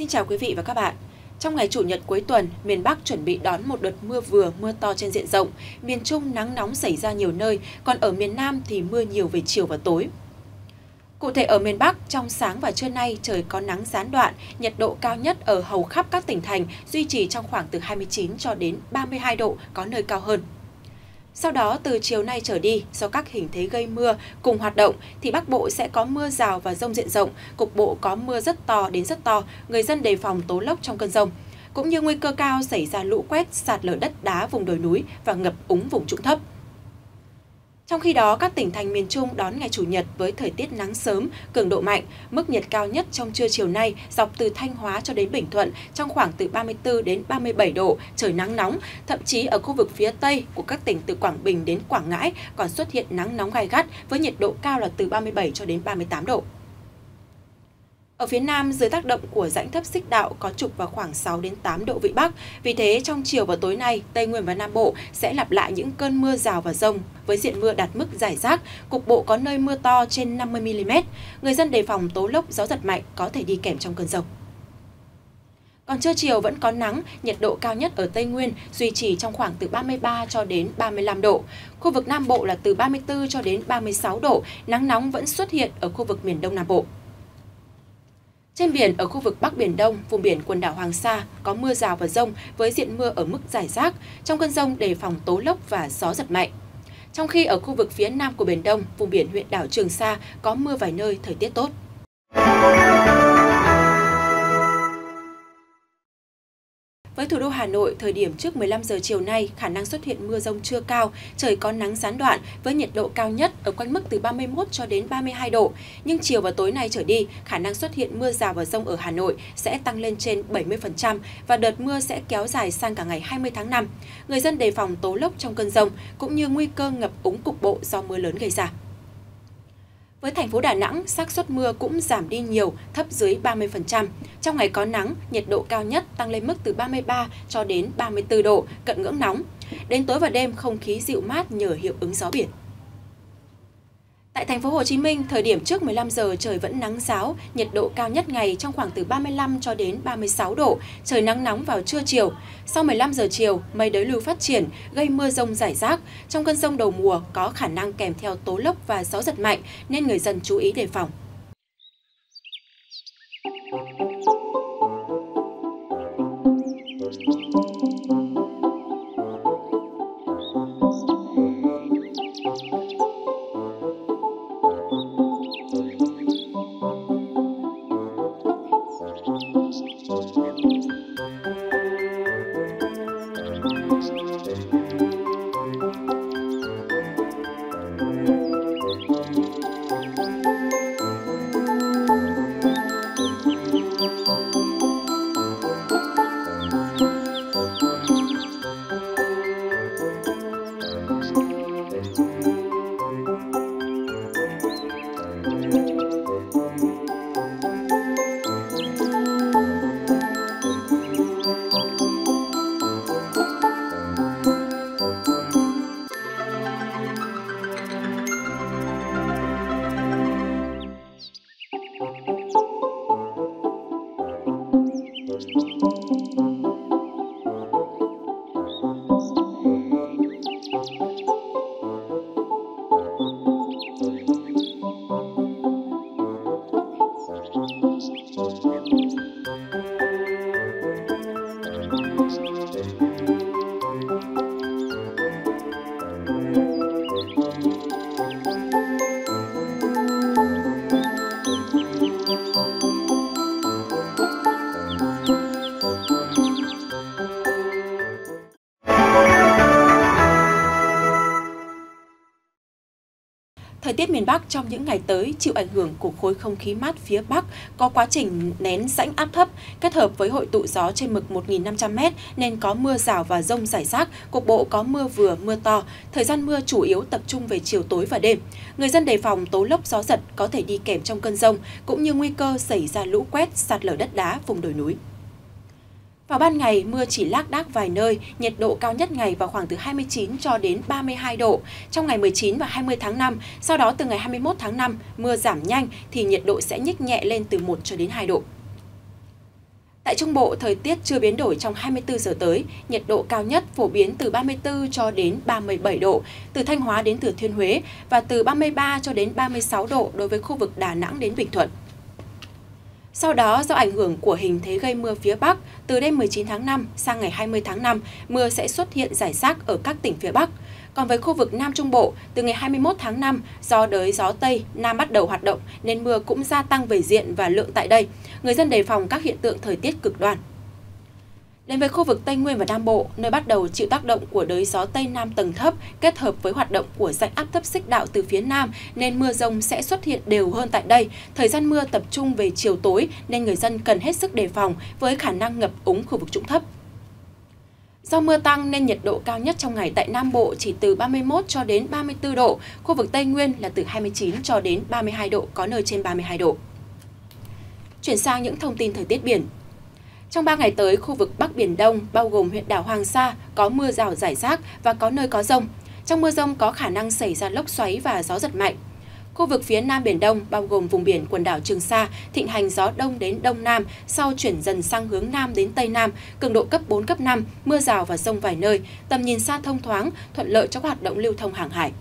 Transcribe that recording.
Xin chào quý vị và các bạn. Trong ngày Chủ nhật cuối tuần, miền Bắc chuẩn bị đón một đợt mưa vừa, mưa to trên diện rộng. Miền Trung nắng nóng xảy ra nhiều nơi, còn ở miền Nam thì mưa nhiều về chiều và tối. Cụ thể ở miền Bắc, trong sáng và trưa nay trời có nắng gián đoạn, nhiệt độ cao nhất ở hầu khắp các tỉnh thành duy trì trong khoảng từ 29 cho đến 32 độ, có nơi cao hơn. Sau đó, từ chiều nay trở đi, do các hình thế gây mưa cùng hoạt động, thì Bắc Bộ sẽ có mưa rào và dông diện rộng, cục bộ có mưa rất to đến rất to, người dân đề phòng tố lốc trong cơn dông, cũng như nguy cơ cao xảy ra lũ quét, sạt lở đất đá vùng đồi núi và ngập úng vùng trũng thấp. Trong khi đó, các tỉnh thành miền Trung đón ngày Chủ nhật với thời tiết nắng sớm, cường độ mạnh, mức nhiệt cao nhất trong trưa chiều nay dọc từ Thanh Hóa cho đến Bình Thuận trong khoảng từ 34 đến 37 độ, trời nắng nóng, thậm chí ở khu vực phía Tây của các tỉnh từ Quảng Bình đến Quảng Ngãi còn xuất hiện nắng nóng gay gắt với nhiệt độ cao là từ 37 cho đến 38 độ. Ở phía Nam, dưới tác động của rãnh thấp xích đạo có trục vào khoảng 6 đến 8 độ vĩ Bắc. Vì thế, trong chiều và tối nay, Tây Nguyên và Nam Bộ sẽ lặp lại những cơn mưa rào và dông với diện mưa đạt mức rải rác, cục bộ có nơi mưa to trên 50 mm. Người dân đề phòng tố lốc, gió giật mạnh có thể đi kèm trong cơn dông. Còn trưa chiều vẫn có nắng, nhiệt độ cao nhất ở Tây Nguyên duy trì trong khoảng từ 33 cho đến 35 độ. Khu vực Nam Bộ là từ 34 cho đến 36 độ, nắng nóng vẫn xuất hiện ở khu vực miền Đông Nam Bộ. Trên biển, ở khu vực Bắc Biển Đông, vùng biển quần đảo Hoàng Sa có mưa rào và dông với diện mưa ở mức rải rác. Trong cơn dông đề phòng tố lốc và gió giật mạnh. Trong khi ở khu vực phía Nam của Biển Đông, vùng biển huyện đảo Trường Sa có mưa vài nơi, thời tiết tốt. Với thủ đô Hà Nội, thời điểm trước 15 giờ chiều nay, khả năng xuất hiện mưa dông chưa cao, trời có nắng gián đoạn với nhiệt độ cao nhất ở quanh mức từ 31 cho đến 32 độ. Nhưng chiều và tối nay trở đi, khả năng xuất hiện mưa rào và dông ở Hà Nội sẽ tăng lên trên 70% và đợt mưa sẽ kéo dài sang cả ngày 20 tháng 5. Người dân đề phòng tố lốc trong cơn dông cũng như nguy cơ ngập úng cục bộ do mưa lớn gây ra. Với thành phố Đà Nẵng, xác suất mưa cũng giảm đi nhiều, thấp dưới 30%. Trong ngày có nắng, nhiệt độ cao nhất tăng lên mức từ 33 cho đến 34 độ, cận ngưỡng nóng. Đến tối và đêm, không khí dịu mát nhờ hiệu ứng gió biển. Tại thành phố Hồ Chí Minh, thời điểm trước 15 giờ trời vẫn nắng ráo, nhiệt độ cao nhất ngày trong khoảng từ 35 cho đến 36 độ, trời nắng nóng vào trưa chiều. Sau 15 giờ chiều, mây đới lưu phát triển, gây mưa dông rải rác. Trong cơn dông đầu mùa có khả năng kèm theo tố lốc và gió giật mạnh nên người dân chú ý đề phòng. Thời tiết miền Bắc trong những ngày tới chịu ảnh hưởng của khối không khí mát phía Bắc có quá trình nén rãnh áp thấp kết hợp với hội tụ gió trên mực 1.500m nên có mưa rào và dông rải rác, cục bộ có mưa vừa, mưa to. Thời gian mưa chủ yếu tập trung về chiều tối và đêm. Người dân đề phòng tố lốc gió giật có thể đi kèm trong cơn dông, cũng như nguy cơ xảy ra lũ quét, sạt lở đất đá vùng đồi núi. Vào ban ngày, mưa chỉ lác đác vài nơi, nhiệt độ cao nhất ngày vào khoảng từ 29 cho đến 32 độ. Trong ngày 19 và 20 tháng 5, sau đó từ ngày 21 tháng 5, mưa giảm nhanh thì nhiệt độ sẽ nhích nhẹ lên từ 1 cho đến 2 độ. Tại Trung Bộ, thời tiết chưa biến đổi trong 24 giờ tới, nhiệt độ cao nhất phổ biến từ 34 cho đến 37 độ, từ Thanh Hóa đến Thừa Thiên Huế và từ 33 cho đến 36 độ đối với khu vực Đà Nẵng đến Bình Thuận. Sau đó, do ảnh hưởng của hình thế gây mưa phía Bắc, từ đêm 19 tháng 5 sang ngày 20 tháng 5, mưa sẽ xuất hiện rải rác ở các tỉnh phía Bắc. Còn với khu vực Nam Trung Bộ, từ ngày 21 tháng 5, do đới gió Tây Nam bắt đầu hoạt động nên mưa cũng gia tăng về diện và lượng tại đây. Người dân đề phòng các hiện tượng thời tiết cực đoan. Đến với khu vực Tây Nguyên và Nam Bộ, nơi bắt đầu chịu tác động của đới gió Tây Nam tầng thấp kết hợp với hoạt động của rãnh áp thấp xích đạo từ phía Nam nên mưa rông sẽ xuất hiện đều hơn tại đây. Thời gian mưa tập trung về chiều tối nên người dân cần hết sức đề phòng với khả năng ngập úng khu vực trũng thấp. Do mưa tăng nên nhiệt độ cao nhất trong ngày tại Nam Bộ chỉ từ 31 cho đến 34 độ, khu vực Tây Nguyên là từ 29 cho đến 32 độ, có nơi trên 32 độ. Chuyển sang những thông tin thời tiết biển. Trong 3 ngày tới, khu vực Bắc Biển Đông, bao gồm huyện đảo Hoàng Sa, có mưa rào rải rác và có nơi có dông. Trong mưa dông có khả năng xảy ra lốc xoáy và gió giật mạnh. Khu vực phía Nam Biển Đông, bao gồm vùng biển quần đảo Trường Sa, thịnh hành gió Đông đến Đông Nam, sau chuyển dần sang hướng Nam đến Tây Nam, cường độ cấp 4, cấp 5, mưa rào và dông vài nơi, tầm nhìn xa thông thoáng, thuận lợi cho các hoạt động lưu thông hàng hải.